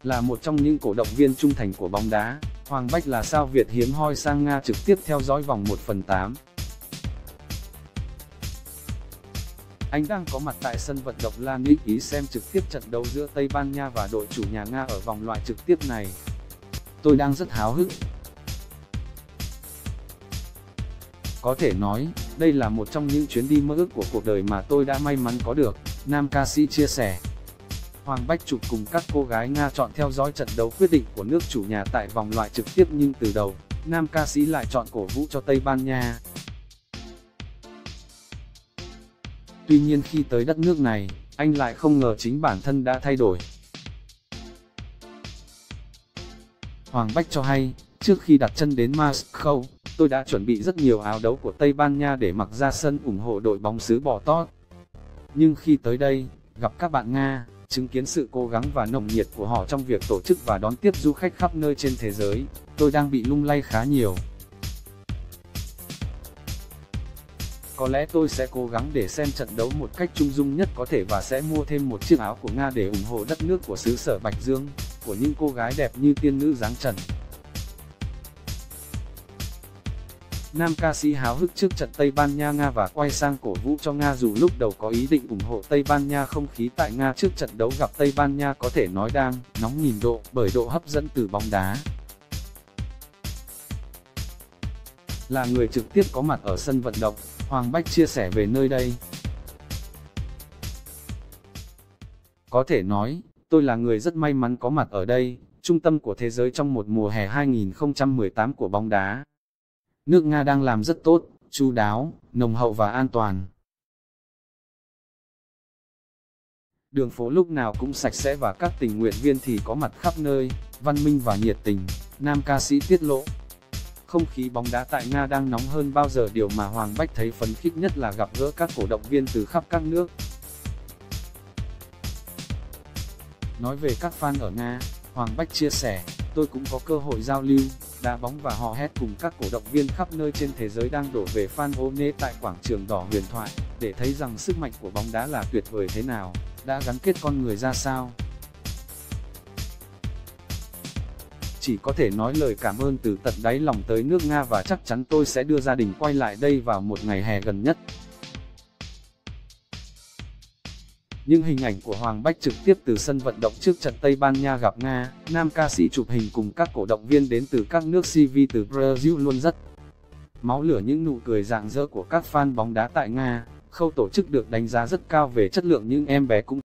Là một trong những cổ động viên trung thành của bóng đá, Hoàng Bách là sao Việt hiếm hoi sang Nga trực tiếp theo dõi vòng 1/8. Anh đang có mặt tại sân vận động Lanić Ý xem trực tiếp trận đấu giữa Tây Ban Nha và đội chủ nhà Nga ở vòng loại trực tiếp này. Tôi đang rất háo hức. Có thể nói, đây là một trong những chuyến đi mơ ước của cuộc đời mà tôi đã may mắn có được, nam ca sĩ chia sẻ. Hoàng Bách chụp cùng các cô gái Nga chọn theo dõi trận đấu quyết định của nước chủ nhà tại vòng loại trực tiếp, nhưng từ đầu, nam ca sĩ lại chọn cổ vũ cho Tây Ban Nha. Tuy nhiên khi tới đất nước này, anh lại không ngờ chính bản thân đã thay đổi. Hoàng Bách cho hay, trước khi đặt chân đến Moscow, tôi đã chuẩn bị rất nhiều áo đấu của Tây Ban Nha để mặc ra sân ủng hộ đội bóng xứ bò tót. Nhưng khi tới đây, gặp các bạn Nga, chứng kiến sự cố gắng và nồng nhiệt của họ trong việc tổ chức và đón tiếp du khách khắp nơi trên thế giới, tôi đang bị lung lay khá nhiều. Có lẽ tôi sẽ cố gắng để xem trận đấu một cách trung dung nhất có thể và sẽ mua thêm một chiếc áo của Nga để ủng hộ đất nước của xứ sở Bạch Dương, của những cô gái đẹp như tiên nữ dáng trần. Nam ca sĩ háo hức trước trận Tây Ban Nha-Nga và quay sang cổ vũ cho Nga dù lúc đầu có ý định ủng hộ Tây Ban Nha. Không khí tại Nga trước trận đấu gặp Tây Ban Nha có thể nói đang nóng nghìn độ bởi độ hấp dẫn từ bóng đá. Là người trực tiếp có mặt ở sân vận động, Hoàng Bách chia sẻ về nơi đây. Có thể nói, tôi là người rất may mắn có mặt ở đây, trung tâm của thế giới trong một mùa hè 2018 của bóng đá. Nước Nga đang làm rất tốt, chu đáo, nồng hậu và an toàn. Đường phố lúc nào cũng sạch sẽ và các tình nguyện viên thì có mặt khắp nơi, văn minh và nhiệt tình, nam ca sĩ tiết lộ. Không khí bóng đá tại Nga đang nóng hơn bao giờ, điều mà Hoàng Bách thấy phấn khích nhất là gặp gỡ các cổ động viên từ khắp các nước. Nói về các fan ở Nga, Hoàng Bách chia sẻ, tôi cũng có cơ hội giao lưu, đá bóng và hò hét cùng các cổ động viên khắp nơi trên thế giới đang đổ về fan One tại quảng trường đỏ huyền thoại, để thấy rằng sức mạnh của bóng đá là tuyệt vời thế nào, đã gắn kết con người ra sao. Chỉ có thể nói lời cảm ơn từ tận đáy lòng tới nước Nga và chắc chắn tôi sẽ đưa gia đình quay lại đây vào một ngày hè gần nhất. Những hình ảnh của Hoàng Bách trực tiếp từ sân vận động trước trận Tây Ban Nha gặp Nga, nam ca sĩ chụp hình cùng các cổ động viên đến từ các nước CV từ Brazil luôn rất máu lửa. Những nụ cười rạng rỡ của các fan bóng đá tại Nga, khâu tổ chức được đánh giá rất cao về chất lượng, những em bé cũng